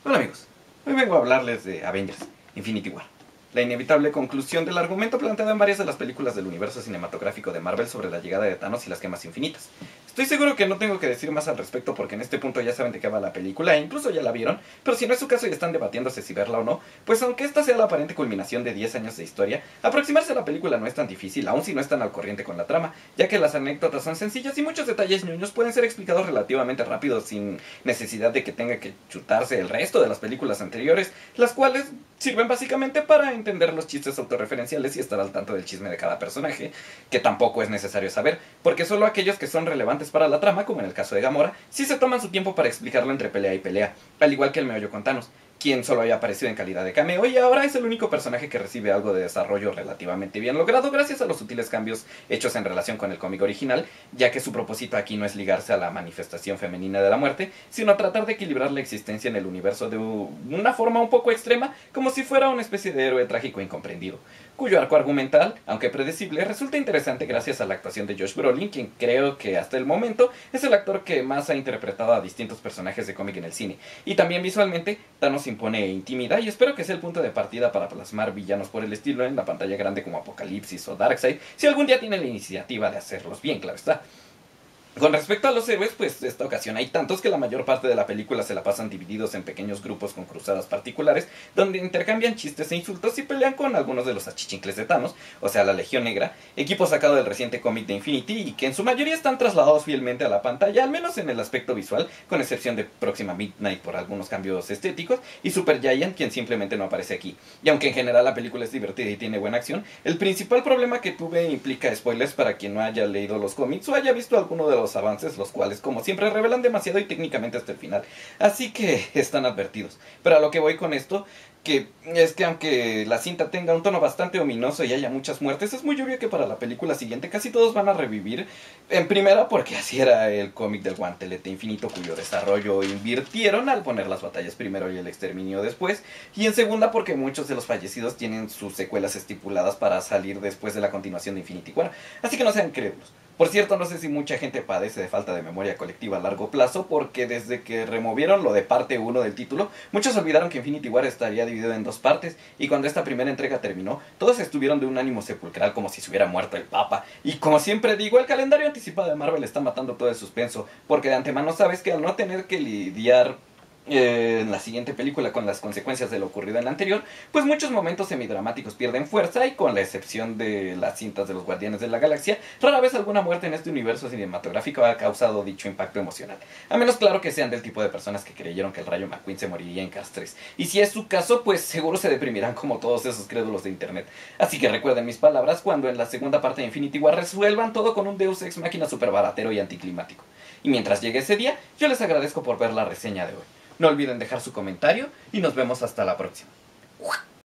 Hola amigos, hoy vengo a hablarles de Avengers, Infinity War. La inevitable conclusión del argumento planteado en varias de las películas del universo cinematográfico de Marvel sobre la llegada de Thanos y las gemas infinitas. Estoy seguro que no tengo que decir más al respecto porque en este punto ya saben de qué va la película e incluso ya la vieron, pero si no es su caso y están debatiéndose si verla o no, pues aunque esta sea la aparente culminación de 10 años de historia, aproximarse a la película no es tan difícil, aun si no están al corriente con la trama, ya que las anécdotas son sencillas y muchos detalles ñoños pueden ser explicados relativamente rápido sin necesidad de que tenga que chutarse el resto de las películas anteriores, las cuales sirven básicamente para entender los chistes autorreferenciales y estar al tanto del chisme de cada personaje, que tampoco es necesario saber, porque solo aquellos que son relevantes para la trama, como en el caso de Gamora, sí se toman su tiempo para explicarlo entre pelea y pelea, al igual que el meollo con Thanos, quien solo había aparecido en calidad de cameo y ahora es el único personaje que recibe algo de desarrollo relativamente bien logrado gracias a los sutiles cambios hechos en relación con el cómic original, ya que su propósito aquí no es ligarse a la manifestación femenina de la muerte, sino tratar de equilibrar la existencia en el universo de una forma un poco extrema, como si fuera una especie de héroe trágico incomprendido, cuyo arco argumental, aunque predecible, resulta interesante gracias a la actuación de Josh Brolin, quien creo que hasta el momento es el actor que más ha interpretado a distintos personajes de cómic en el cine, y también visualmente Thanos impone e intimida y espero que sea el punto de partida para plasmar villanos por el estilo en la pantalla grande como Apocalipsis o Darkseid, si algún día tiene la iniciativa de hacerlos bien, claro está. Con respecto a los héroes, pues esta ocasión hay tantos que la mayor parte de la película se la pasan divididos en pequeños grupos con cruzadas particulares, donde intercambian chistes e insultos y pelean con algunos de los achichincles de Thanos, o sea, la Legión Negra, equipo sacado del reciente cómic de Infinity y que en su mayoría están trasladados fielmente a la pantalla, al menos en el aspecto visual, con excepción de Próxima Midnight por algunos cambios estéticos, y Super Giant, quien simplemente no aparece aquí. Y aunque en general la película es divertida y tiene buena acción, el principal problema que tuve implica spoilers para quien no haya leído los cómics o haya visto alguno de los avances, los cuales como siempre revelan demasiado y técnicamente hasta el final, así que están advertidos. Pero a lo que voy con esto, que es que aunque la cinta tenga un tono bastante ominoso y haya muchas muertes, es muy obvio que para la película siguiente casi todos van a revivir, en primera porque así era el cómic del guantelete infinito, cuyo desarrollo invirtieron al poner las batallas primero y el exterminio después, y en segunda porque muchos de los fallecidos tienen sus secuelas estipuladas para salir después de la continuación de Infinity War, así que no sean crédulos. Por cierto, no sé si mucha gente padece de falta de memoria colectiva a largo plazo, porque desde que removieron lo de parte 1 del título, muchos olvidaron que Infinity War estaría dividido en dos partes, y cuando esta primera entrega terminó, todos estuvieron de un ánimo sepulcral como si se hubiera muerto el Papa. Y como siempre digo, el calendario anticipado de Marvel está matando todo el suspenso, porque de antemano sabes que al no tener que lidiar en la siguiente película con las consecuencias de lo ocurrido en la anterior, pues muchos momentos semidramáticos pierden fuerza y con la excepción de las cintas de los Guardianes de la Galaxia, rara vez alguna muerte en este universo cinematográfico ha causado dicho impacto emocional. A menos claro que sean del tipo de personas que creyeron que el Rayo McQueen se moriría en Cars 3. Y si es su caso, pues seguro se deprimirán como todos esos crédulos de internet. Así que recuerden mis palabras cuando en la segunda parte de Infinity War resuelvan todo con un Deus Ex Machina super baratero y anticlimático. Y mientras llegue ese día, yo les agradezco por ver la reseña de hoy. No olviden dejar su comentario y nos vemos hasta la próxima.